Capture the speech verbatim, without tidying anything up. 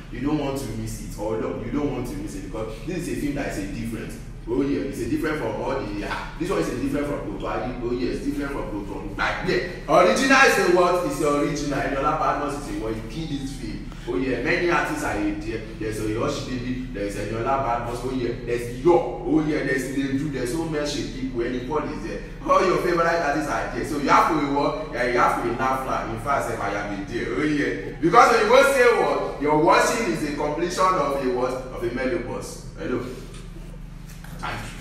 you don't want to miss it, or no, you don't want to miss it because this is a film that is a different. Oh yeah, it's a different from all the yeah. This one is a different from Broda. Oh yeah, it's different from Broda. Like yeah, original is a what? It's the original. Eniola Badmus is a what? He killed this film. Oh yeah, many artists are here. There's a Yoshi Baby, there's Eniola Badmus. Oh yeah, there's Yo. Oh yeah, there's Leju. There's so many people. Anybody is there. All your favorite artists are there. So you have to be what? Yeah, you have to be Nafla. In fact, if I am there. Oh yeah, because when you go say what, your watching is the completion of a what? Of a melody boss. Hello. Thank you.